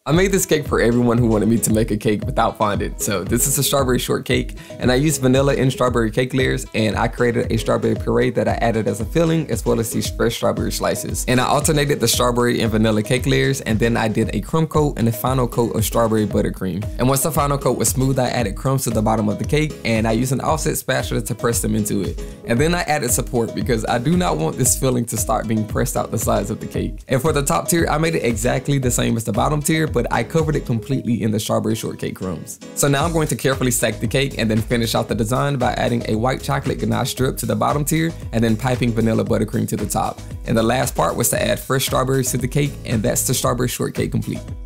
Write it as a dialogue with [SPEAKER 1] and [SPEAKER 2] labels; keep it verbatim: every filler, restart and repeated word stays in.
[SPEAKER 1] I made this cake for everyone who wanted me to make a cake without fondant. So this is a strawberry shortcake, and I used vanilla and strawberry cake layers, and I created a strawberry puree that I added as a filling, as well as these fresh strawberry slices. And I alternated the strawberry and vanilla cake layers, and then I did a crumb coat and a final coat of strawberry buttercream. And once the final coat was smooth, I added crumbs to the bottom of the cake, and I used an offset spatula to press them into it. And then I added support because I do not want this filling to start being pressed out the sides of the cake. And for the top tier, I made it exactly the same as the bottom tier, but I covered it completely in the strawberry shortcake crumbs. So now I'm going to carefully stack the cake and then finish out the design by adding a white chocolate ganache strip to the bottom tier and then piping vanilla buttercream to the top. And the last part was to add fresh strawberries to the cake, and that's the strawberry shortcake complete.